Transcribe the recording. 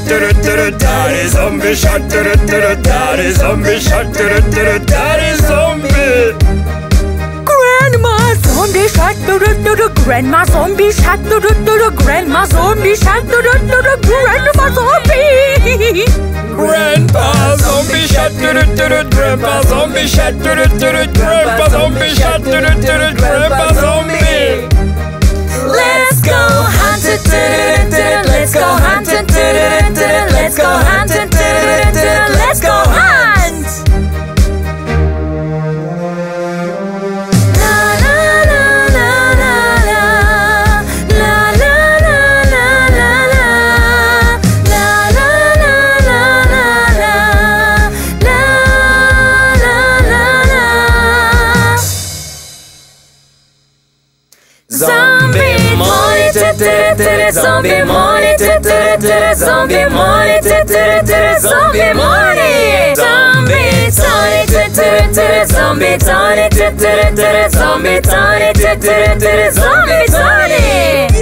Daddy zombie shark, daddy zombie shark, daddy zombie. Grandma zombie shark, grandma zombie shark, grandma zombie shark, grandma zombie. Grandpa zombie shark, grandpa zombie shark, grandpa zombie shark, grandpa zombie. Let's go hunting, let's go hunting, let's go hunting, let's go hunt. La la la la la la, la la la la la la, la la la la la la, la la la la. Zombie morning, zombie morning, zombie morning, zombie morning, zombie tonic, zombie tonic, zombie tonic, zombie tonic.